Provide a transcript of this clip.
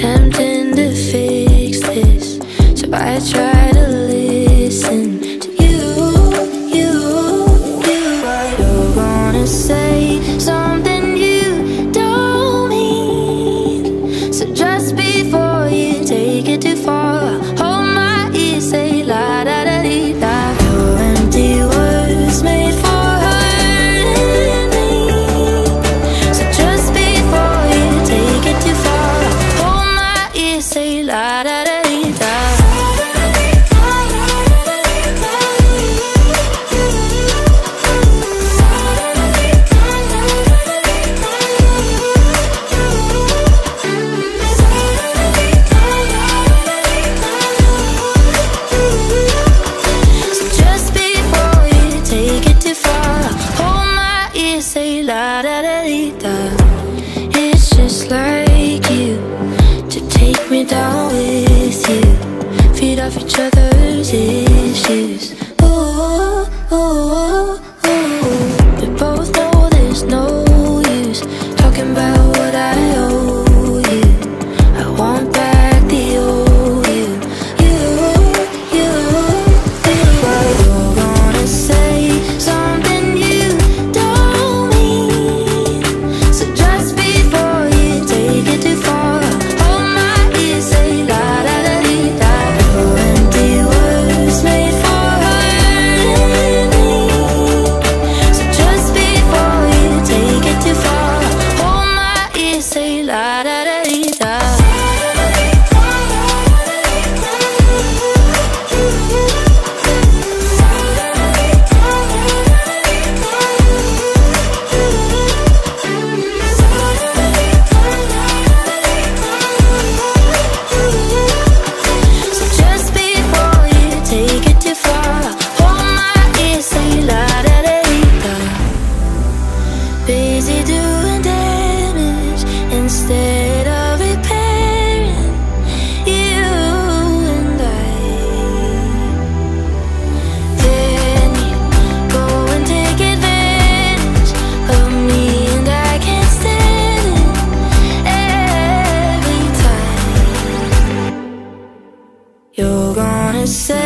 attempting to fix this, so I try to listen to you. But you're gonna say something you don't mean, so just before you take it too far, hold my ear, say la da da dee da. Your empty words made for hurting me, so just before you take it too far, hold my ear, say la da da dee da. It's just like you to take me down with you, feed off each other's issues. Ooh, ooh, ooh, ooh. We both know there's no use talking about what I owe you. I want back the old you. But you're gonna say something you don't mean, so just before you take it too far, hold my ear, say la da da dee da. Your empty words made for hurting me, so just before you take it too far, hold my ear, say la da da dee da. Busy doing damage instead of repairing, you and I. Then you go and take advantage of me, and I can't stand it every time. You're gonna say